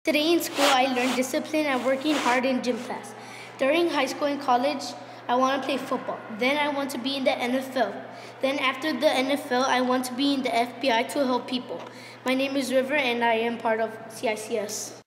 Today in school, I learned discipline and working hard in gym class. During high school and college, I want to play football. Then I want to be in the NFL. Then after the NFL, I want to be in the FBI to help people. My name is River and I am part of CICS.